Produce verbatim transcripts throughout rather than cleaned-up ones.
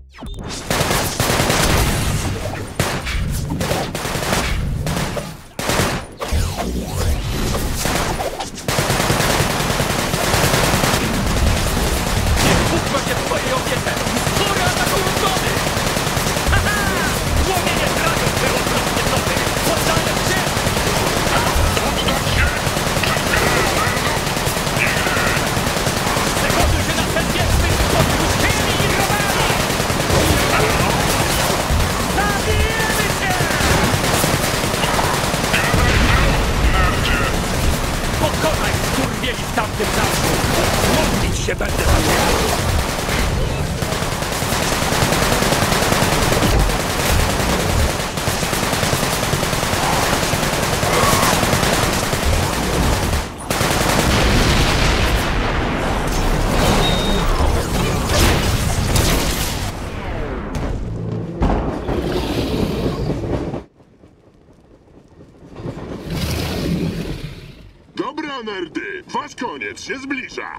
Dobra, nerdy, wasz koniec się zbliża.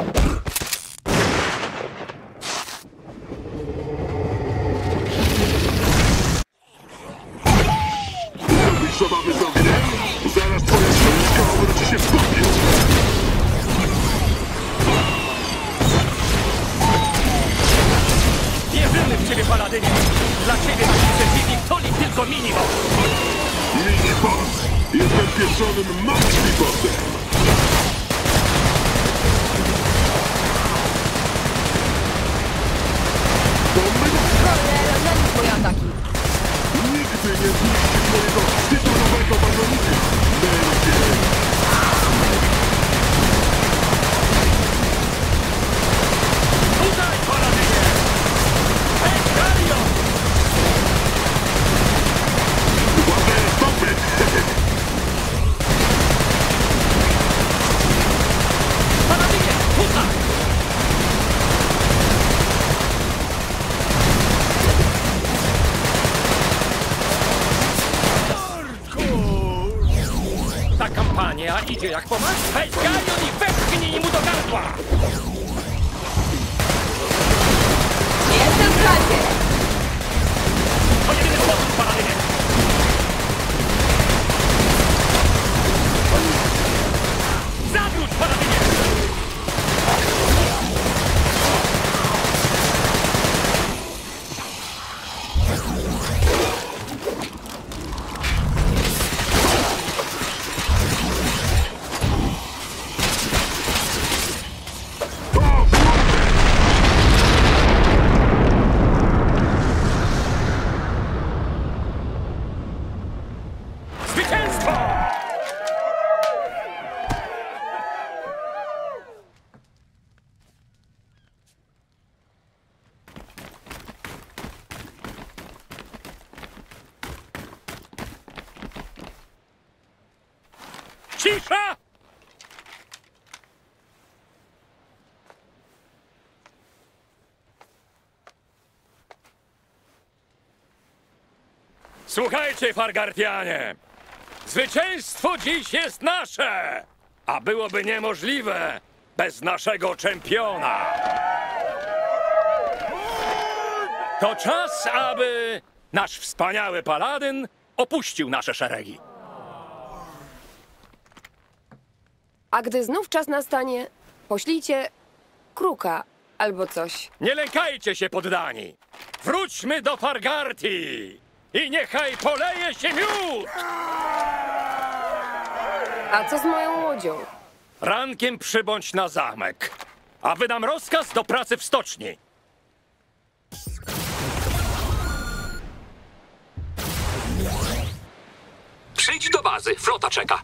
Robisz zabawy z ogniem? Zaraz twoja książka obróci się w popiół. Wierzymy w ciebie, Paladynie! Dla ciebie nasi przeciwnik to li tylko miniboss! Miniboss! Jestem pieprzonym maxi-bossem! Cholera, na nic moje ataki! Nigdy nie zniszczysz mojego tytułowego bazonika! Będzie! Tutaj, Paladynie! Ekarion! Uwaga, stopy! Paladynie, tutaj! Ta kampania idzie jak po masło. Weź Galion i wepchnij mu do gardła! Jestem w klasie! To jedyny sposób, Paladynie! Zawróć, Paladynie! Zwycięstwo! Cisza! Słuchajcie, Fargartianie! Zwycięstwo dziś jest nasze! A byłoby niemożliwe bez naszego czempiona! To czas, aby nasz wspaniały paladyn opuścił nasze szeregi. A gdy znów czas nastanie, poślijcie kruka albo coś. Nie lękajcie się, poddani! Wróćmy do Fargartii! I niechaj poleje się miód! A co z moją łodzią? Rankiem przybądź na zamek, a wydam rozkaz do pracy w stoczni. Przyjdź do bazy, flota czeka.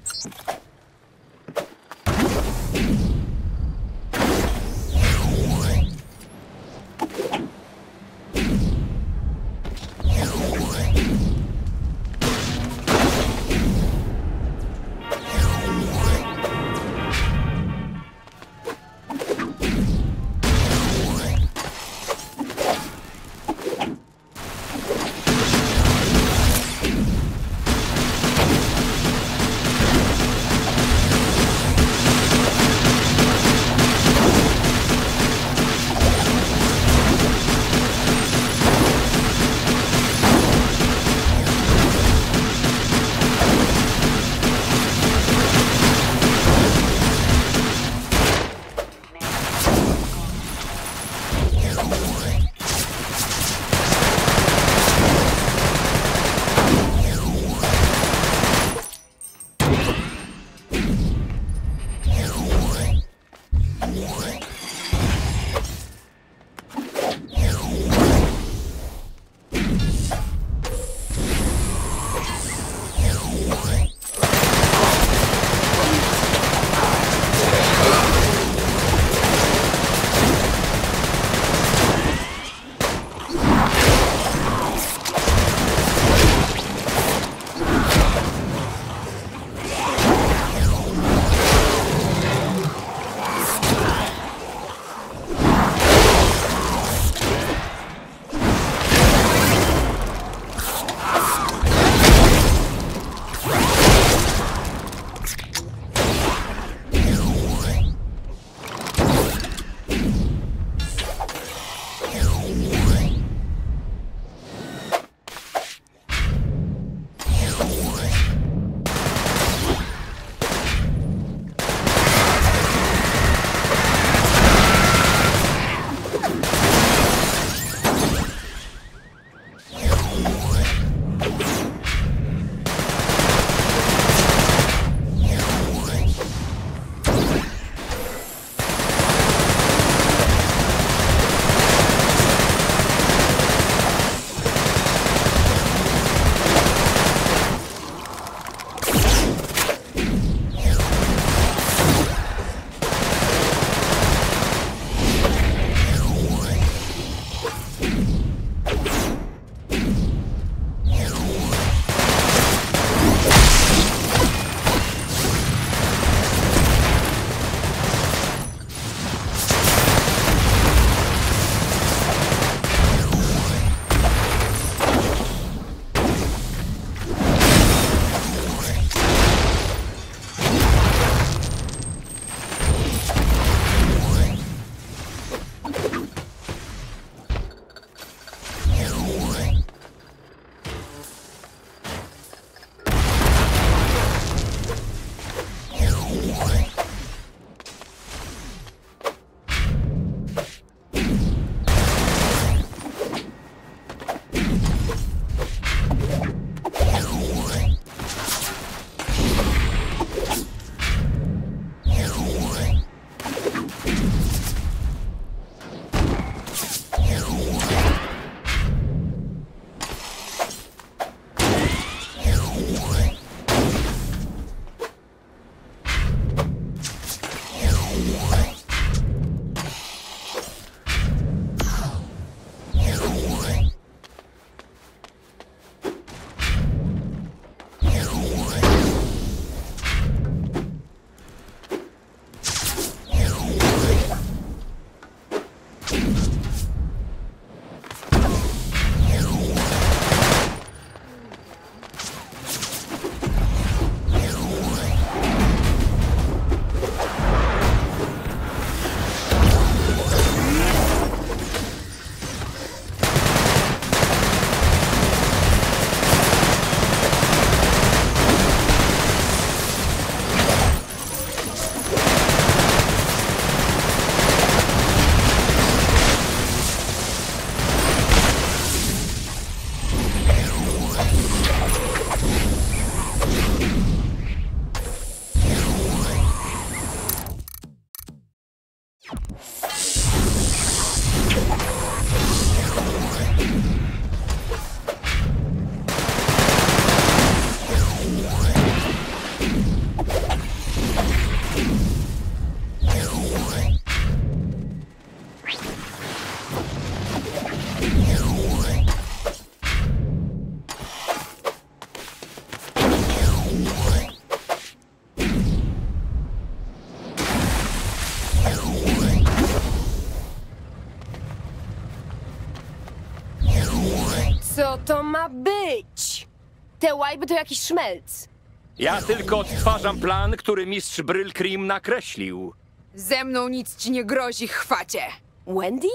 Co to ma być? Te łajby to jakiś szmelc. Ja tylko odtwarzam plan, który mistrz Brylcream nakreślił. Ze mną nic ci nie grozi, chwacie. Wendy?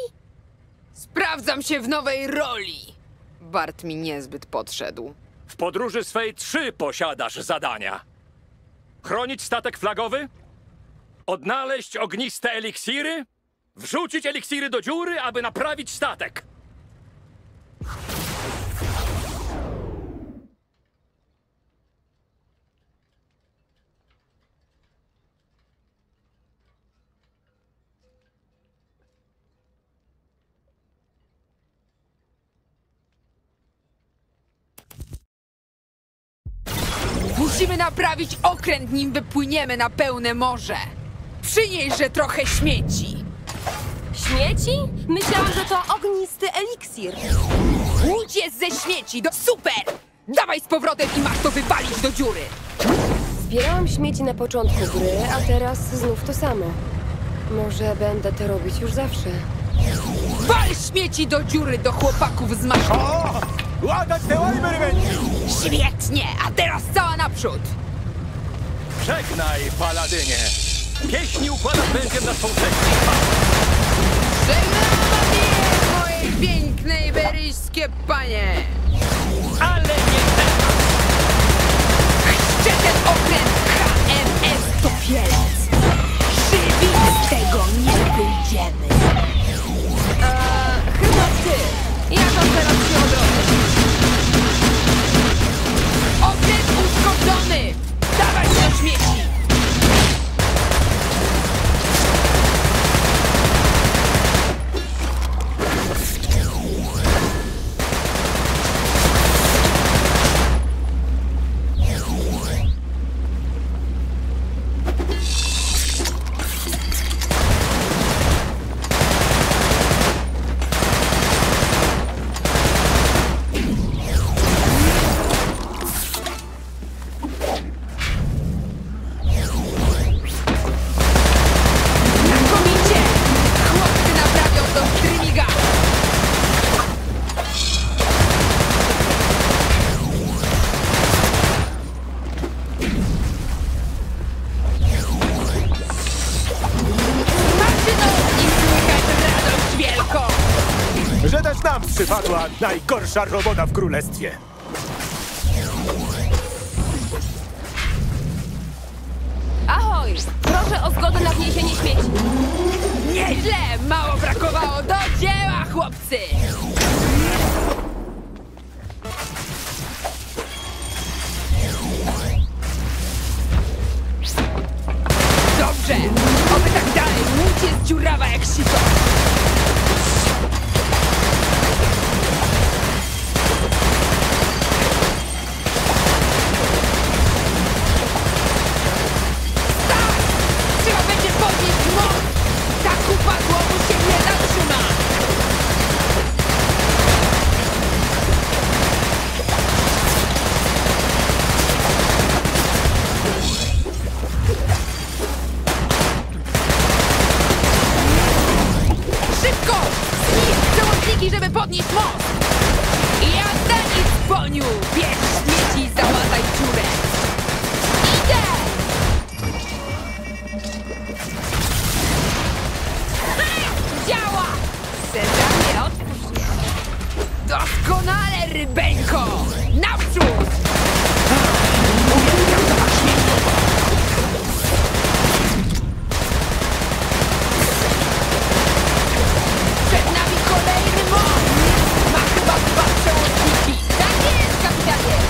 Sprawdzam się w nowej roli. Bart mi niezbyt podszedł. W podróży swej trzy posiadasz zadania. Chronić statek flagowy, odnaleźć ogniste eliksiry, wrzucić eliksiry do dziury, aby naprawić statek. Musimy naprawić okręt, nim wypłyniemy na pełne morze. Przynieśże trochę śmieci. Śmieci? Myślałam, że to ognisty eliksir. Łódź jest ze śmieci, do super! Dawaj z powrotem i masz to wywalić do dziury. Zbierałam śmieci na początku gry, a teraz znów to samo. Może będę to robić już zawsze. Wal śmieci do dziury do chłopaków z maszyny. O! Łagać te łajby, rybęci! Świetnie, a teraz cała naprzód. Żegnaj, paladynie! Pieśni układam będzie na swą treść. Żegnam je, moje piękne iberyjskie panie. Ale nie teraz! Chcę ten okręt H M S Topielec. Żywi z tego nie wyjdziemy. Eee, chyba ty. Jak on teraz się odrodzi? Okręt uszkodzony! Dawaj do śmieci! Znakomicie! Chłopcy naprawią to trymiga! Maszyną i słychać radość wielką! Że też nam przypadła najgorsza robota w królestwie. Ahoj! Proszę o zgodę na wniesienie śmieci. Nieźle! Mało brakowało! Do dzieła, chłopcy! Dobrze! Oby tak dalej! Łódź jest dziurawa jak sito! Tak! Trzeba będzie podnieść most! Tak upadło mu się nie zatrzyma! Szybko! Zniszcz przełączniki, żeby podnieść most! Jazda i w poniu! Bierz śmieci i załataj dziurę! Idę! Ha! Działa! Sezamie, otwórz mnie! Doskonale, rybeńko! Naprzód! Uwielbiam zapach śmieci! Przed nami kolejny most! Ma chyba dwa przełączniki! Tak jest, kapitanie!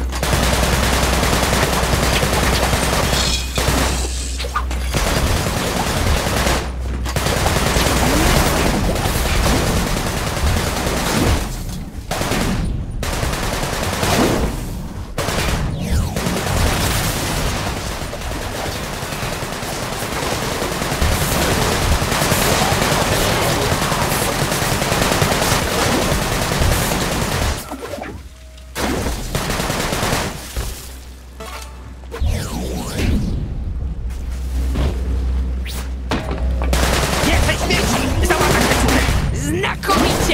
Więcej śmieci! Załatać tę dziurę! Znakomicie!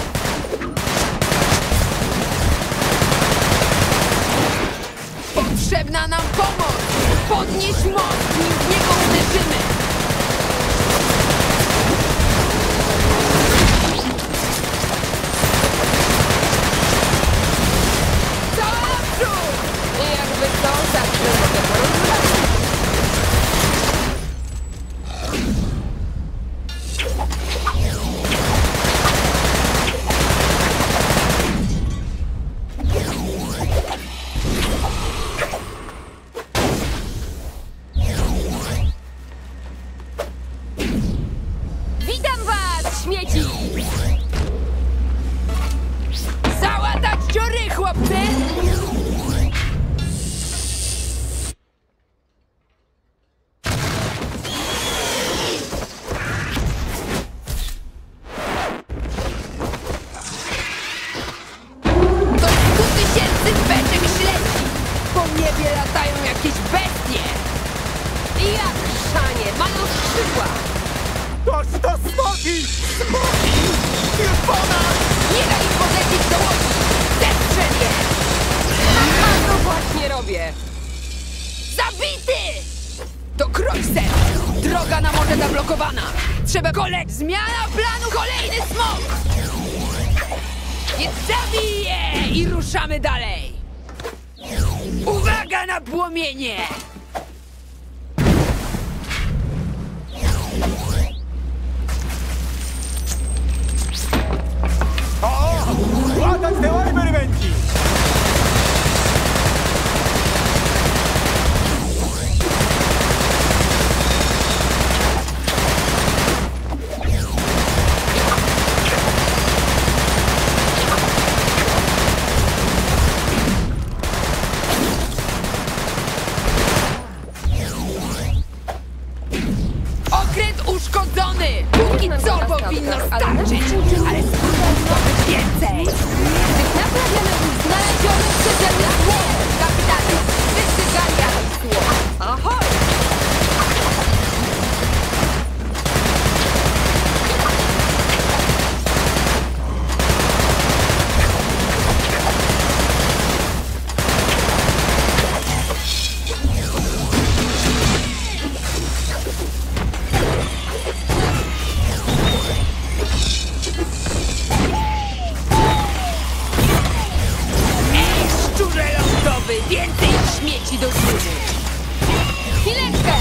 Potrzebna nam pomoc! Podnieś most, nim w niego uderzymy! Cała naprzód! Jakby to zawsze mogę porozmawiać. Witam was, śmieci! Załatać dziury, chłopcy! Smoki! Smoki! Już po nas! Nie daj im podlecieć do łodzi! Zestrzel je! A to właśnie robię! Zabity! To Krojser! Droga na morze zablokowana! Trzeba koleć! Zmiana planu! Kolejny smok! Więc zabij je! I ruszamy dalej! Uwaga na płomienie! O! Ładać te łajberybenki! Okręt uszkodzony! Póki co powinno starczyć, ale spróbuj zdobyć więcej! Naprawiamy już znaleziony przeze mnie słon! Kapitanie, wystygania słon! Ahoj! Ej, szczurze lądowy! Więcej śmieci do dziury! Chwileczkę!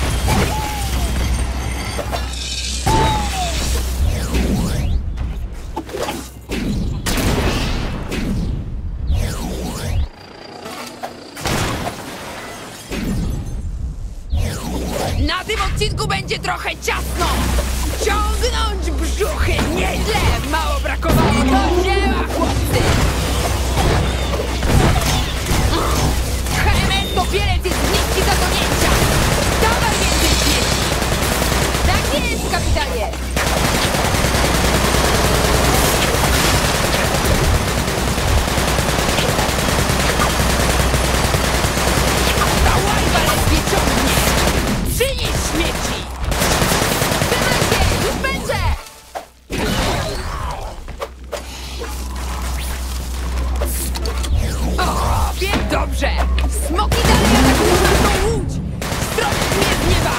Na tym odcinku będzie trochę ciasno! Ciągnąć brzuchy! Nieźle! Mało brakowało do dzieła, chłopcy! H M S Topielec jest w niski zatonięcia! Dawaj więcej śmieci! Tak jest, kapitanie! Ta łajba ledwie ciągnie! Przynieś śmieci! Trzymaj się! Już będzie! O, wiem dobrze! Smoki dalej atakują naszą łódź! Strąć mnie z nieba!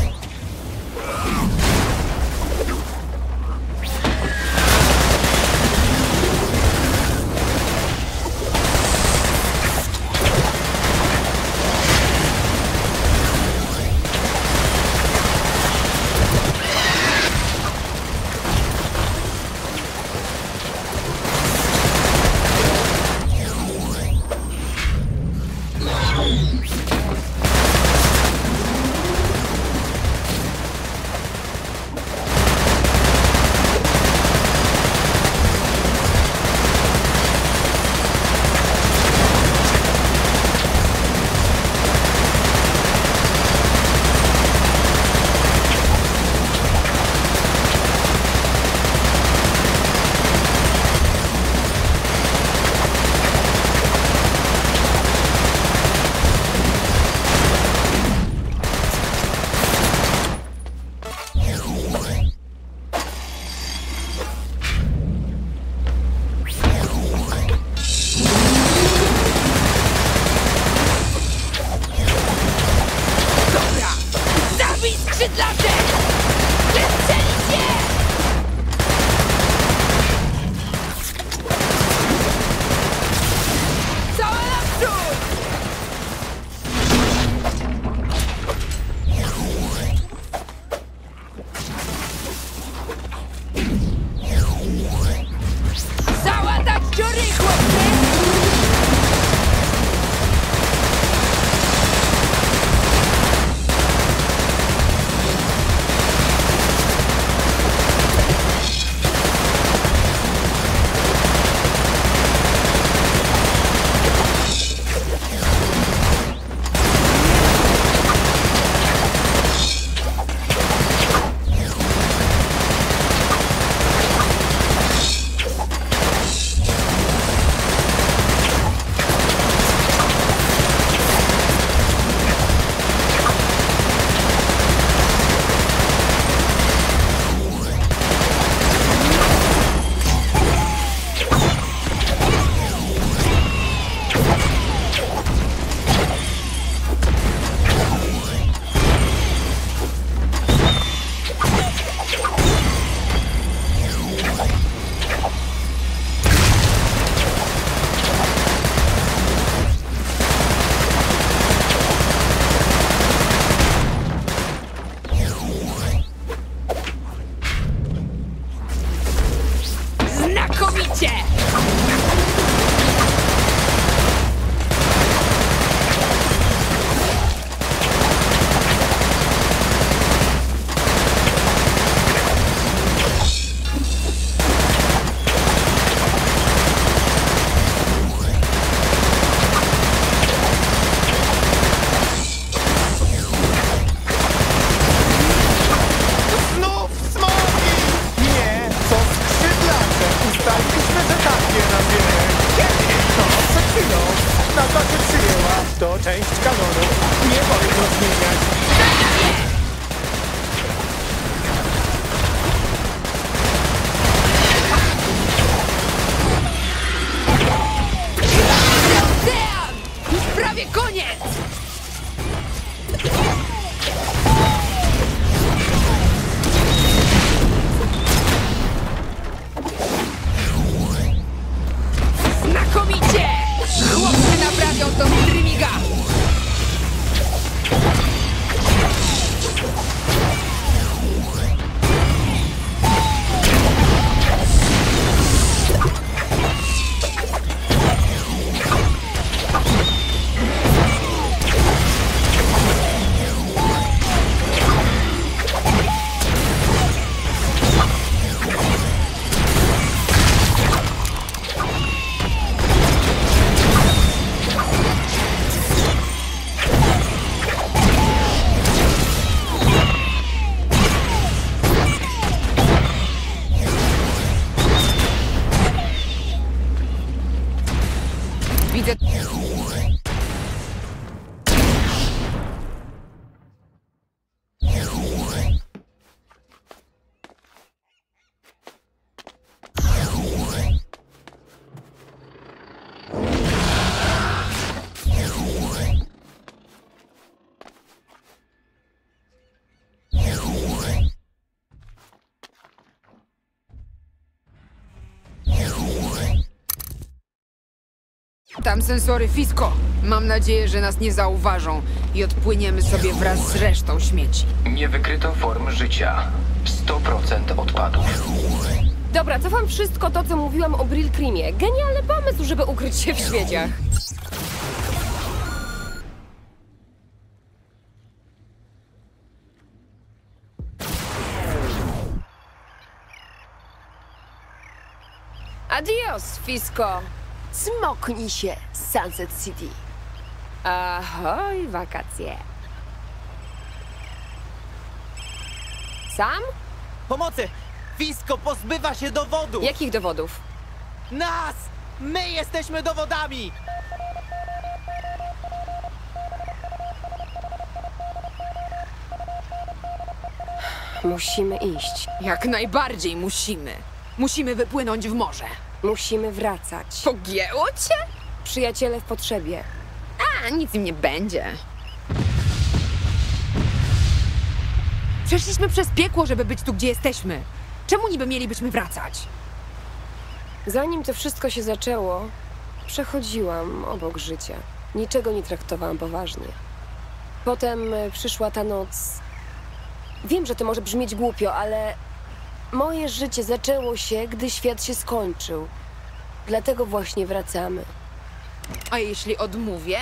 Dobra! Zabij skrzydlacze! Wystrzelić je! Cała naprzód! Załatać dziury, chłopcy! znakomicie! Znów smoki! Nie, to skrzydlacze. Ustaliliśmy, że tak je nazwiemy. Kiedy? No, przed chwilą. Nazwa się przyjęła. To część kanonu. Nie wolno zmieniać. Dean! Już prawie koniec! Znakomicie! Chłopcy naprawią to streaminga! Widzę... Tam sensory Fisko. Mam nadzieję, że nas nie zauważą i odpłyniemy sobie wraz z resztą śmieci. Nie wykryto form życia. sto procent odpadów. Dobra, cofam wszystko to, co mówiłam o Brill Creamie. Genialny pomysł, żeby ukryć się w śmieciach. Adios, Fisko. Smoknij się, Sunset City. Ahoj, wakacje. Sam? Pomocy! Fisko pozbywa się dowodów! Jakich dowodów? Nas! My jesteśmy dowodami! Musimy iść. Jak najbardziej musimy. Musimy wypłynąć w morze. Musimy wracać. Pogięło cię? Przyjaciele w potrzebie. A, nic im nie będzie. Przeszliśmy przez piekło, żeby być tu, gdzie jesteśmy. Czemu niby mielibyśmy wracać? Zanim to wszystko się zaczęło, przechodziłam obok życia. Niczego nie traktowałam poważnie. Potem e, przyszła ta noc. Wiem, że to może brzmieć głupio, ale moje życie zaczęło się, gdy świat się skończył. Dlatego właśnie wracamy. A jeśli odmówię?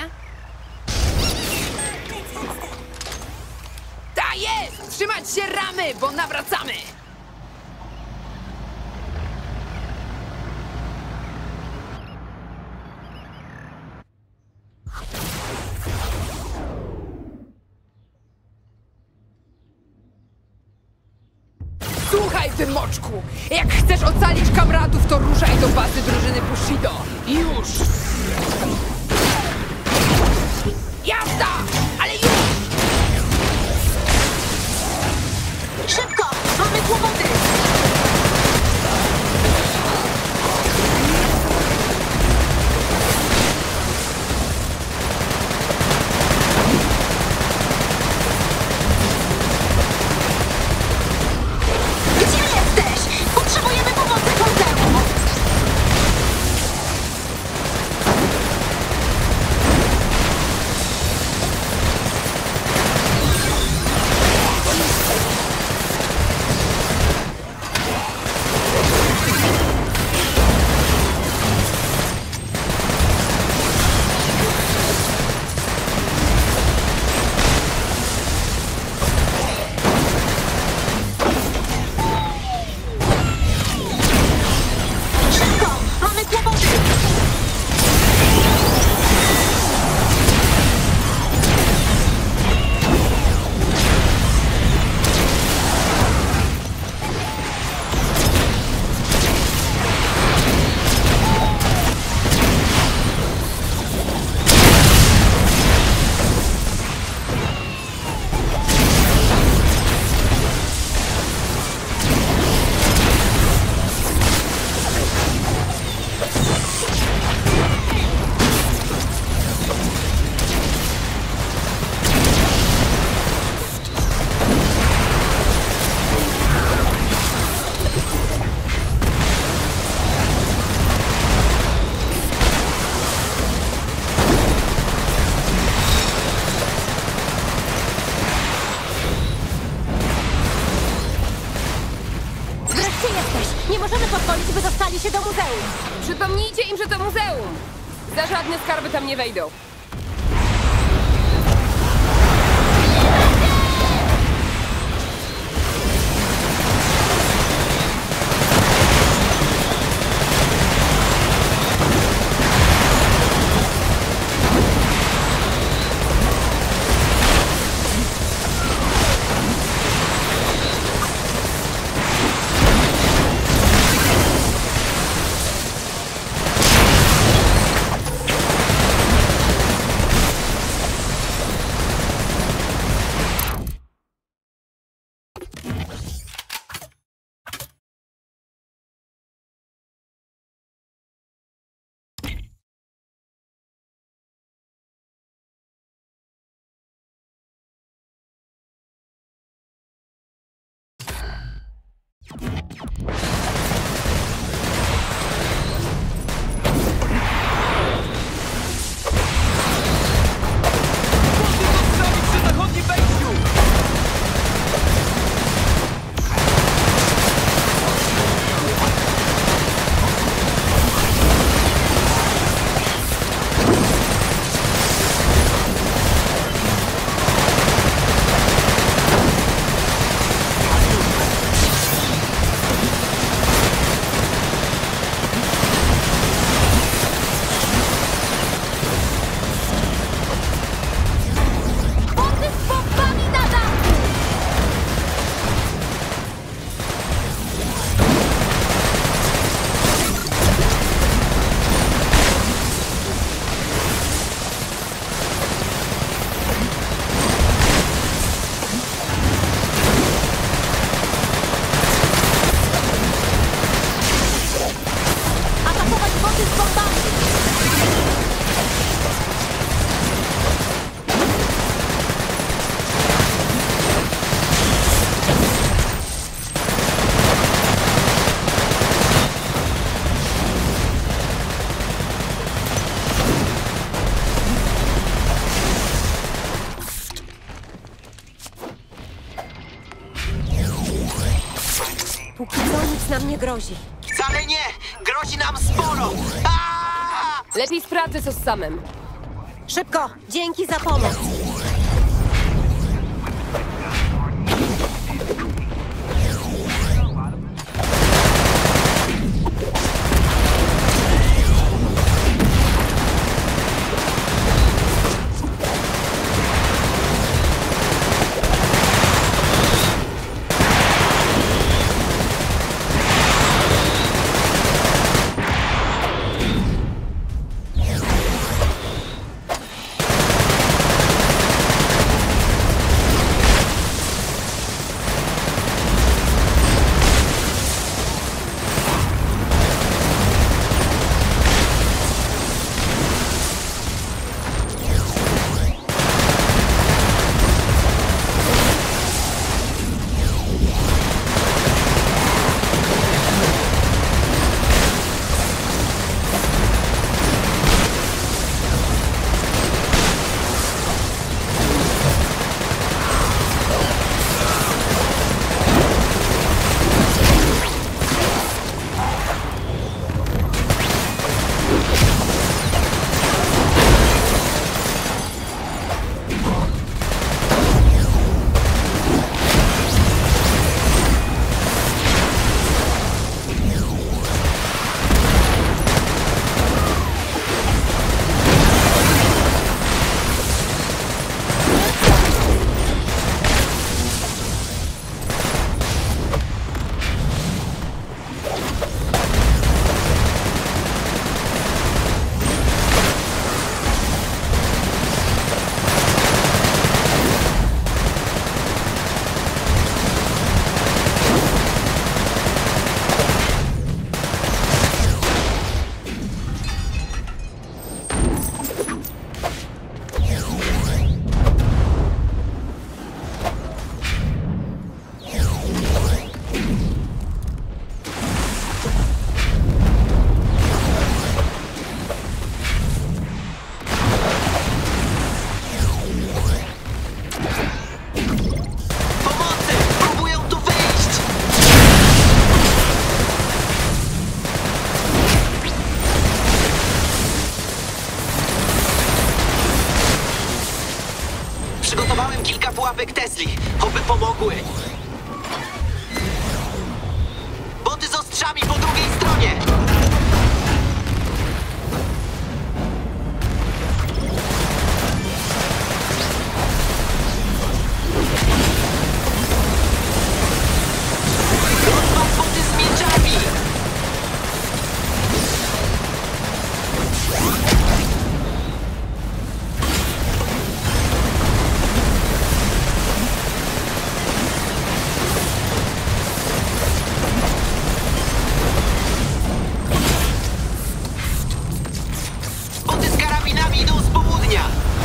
Ta jest! Trzymać się ramy, bo nawracamy! Słuchaj, ty moczku! Jak chcesz ocalić kamratów, to ruszaj do bazy drużyny Bushido! Już! Jazda! Ale już! Szybko! Mamy kłopoty! Gdzie jesteś? Potrzebujemy pomocy Kordeu! Nie możemy pozwolić, by dostali się do muzeum. Przypomnijcie im, że to muzeum! Za żadne skarby tam nie wejdą. Póki co nic nam nie grozi. Wcale nie! Grozi nam sporo! Aaaa! Lepiej sprawdzę, co z samym. Szybko! Dzięki za pomoc! pułapek Tesli. Oby pomogły. Boty z ostrzami po drugiej stronie. Rozwal boty z mieczami. Boty z karabinami idą z południa.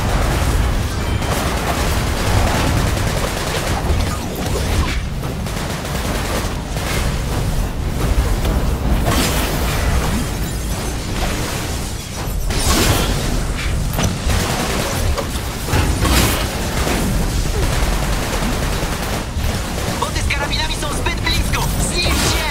Boty z karabinami są zbyt blisko. Zniszcie!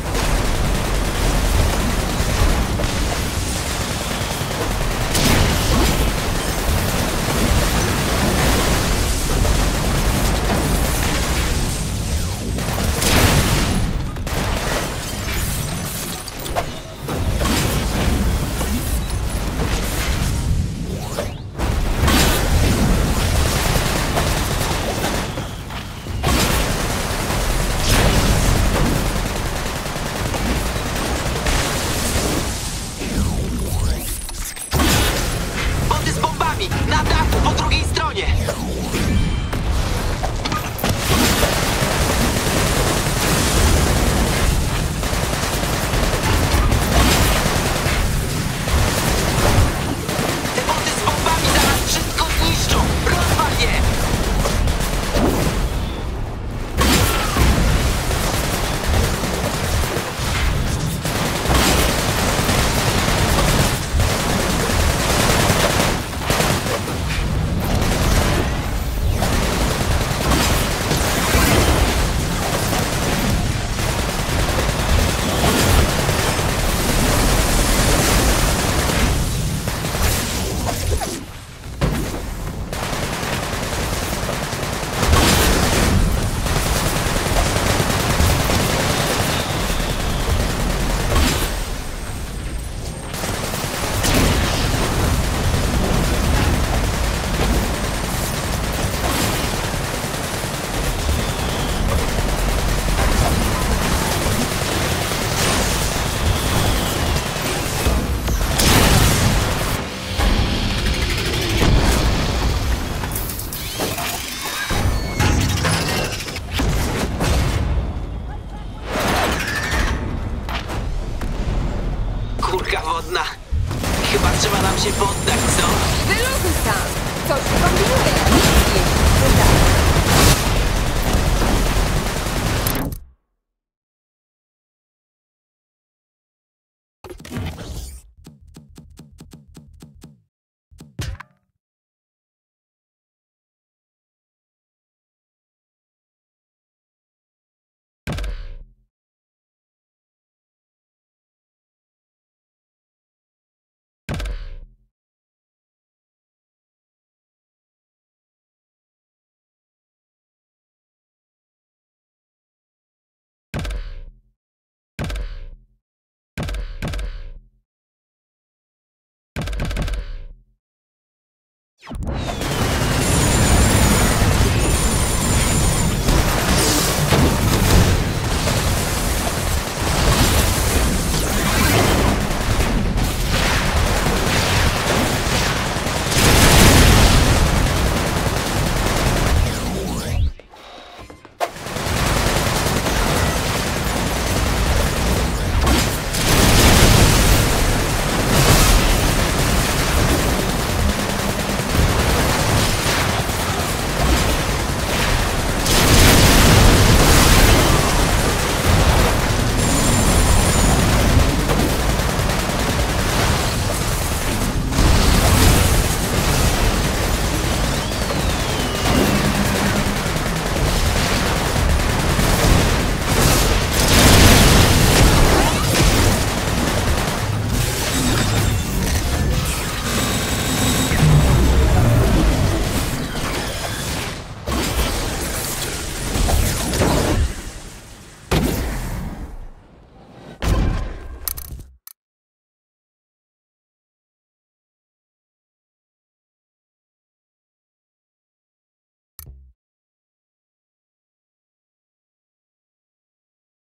Boty z bombami! Na dachu, po drugiej stronie! Te boty z bombami zaraz wszystko zniszczą! Rozwal je! Kurka wodna. Chyba trzeba nam się poddać, co? Wyluzuj sam! Coś tu kombinuje! Uda.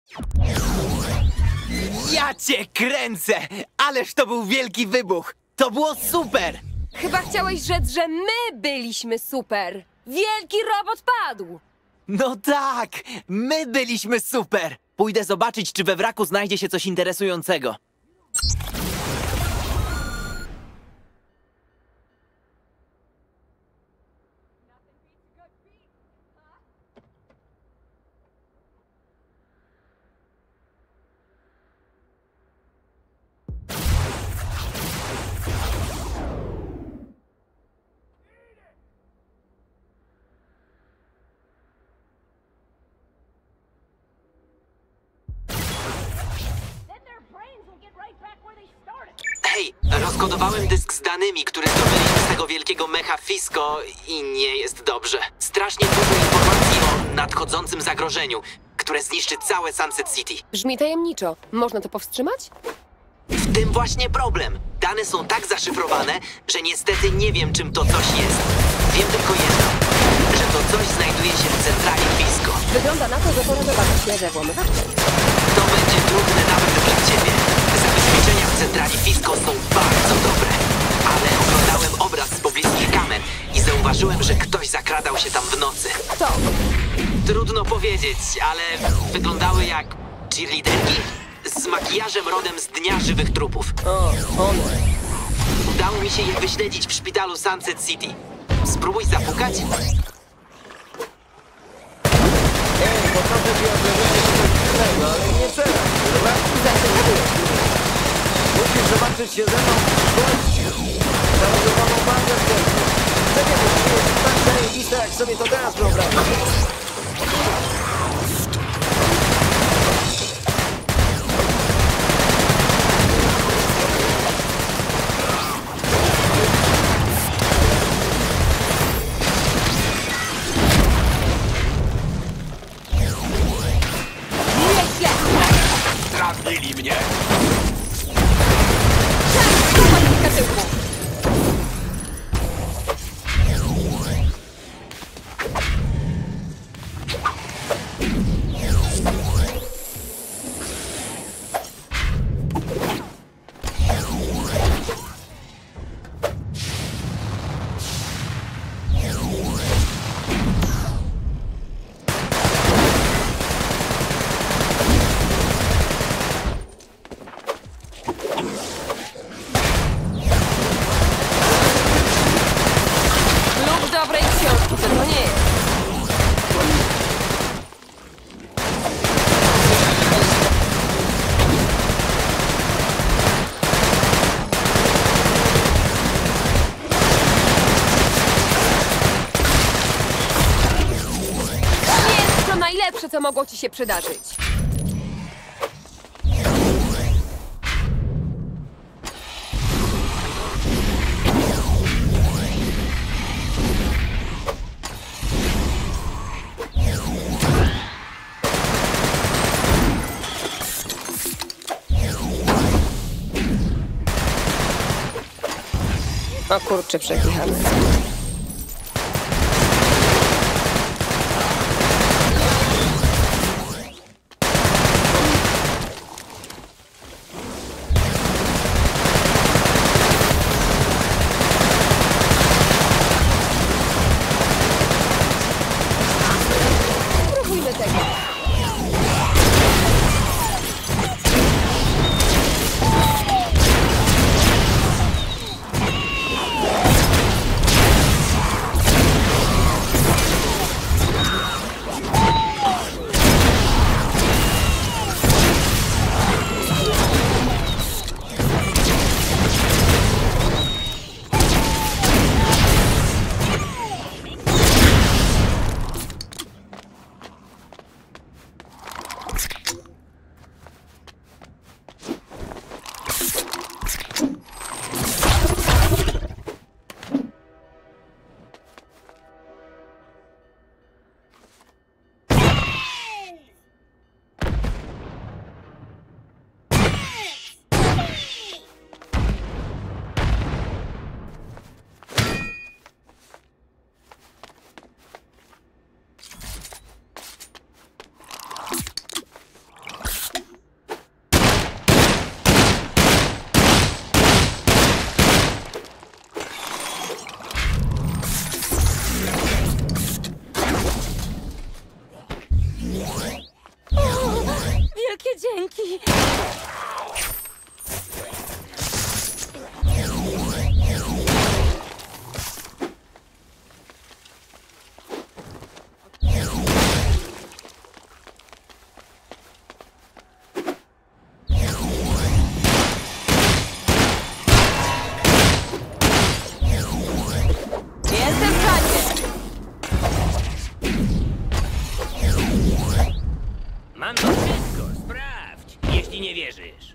Ja cię kręcę! Ależ to był wielki wybuch! To było super! Chyba chciałeś rzec, że my byliśmy super. Wielki robot padł. No tak! My byliśmy super! Pójdę zobaczyć, czy we wraku znajdzie się coś interesującego. Hej, rozkodowałem dysk z danymi, który zdobyliśmy z tego wielkiego mecha Fisko i nie jest dobrze. Strasznie dużo informacji o nadchodzącym zagrożeniu, które zniszczy całe Sunset City. Brzmi tajemniczo. Można to powstrzymać? W tym właśnie problem. Dane są tak zaszyfrowane, że niestety nie wiem, czym to coś jest. Wiem tylko jedno, że to coś znajduje się w centrali Fisko. Wygląda na to, że pora zobaczyć lewe włamywaczki. To będzie trudne nawet dla ciebie. Zabezpieczenia w centrali Fisko są bardzo dobre. Ale oglądałem obraz z pobliskich kamer i zauważyłem, że ktoś zakradał się tam w nocy. Kto? Trudno powiedzieć, ale wyglądały jak cheerleaderki z makijażem rodem z Dnia Żywych Trupów. O, one. Udało mi się je wyśledzić w szpitalu Sunset City. Spróbuj zapukać. Ej, poproszę ci o zrobienie czegoś innego, ale nie teraz, dobra? Musisz zobaczyć się ze mną w przyszłości. Zarodowaną bandę w sercu. Czekaj, to jest tak zajebiste, jak sobie to teraz wyobrażam. Trafili mnie. Lub dobrej książki, to to nie jest. Nie jest to najlepsze, co mogło ci się przydarzyć. O kurczę, przekichane. Spróbujmy tego. Dzięki. Jestem w czasie. Mam to wszystko, sprawdź, jeśli nie wierzysz.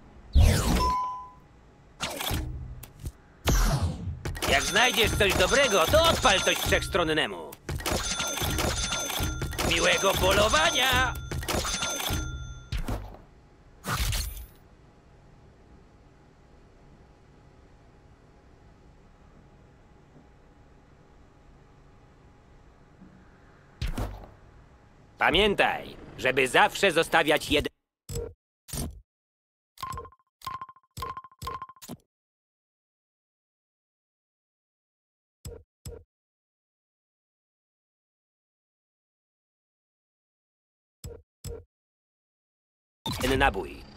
Jak znajdziesz coś dobrego, to odpal coś wszechstronnemu. Miłego polowania! Pamiętaj, żeby zawsze zostawiać jeden... nabój.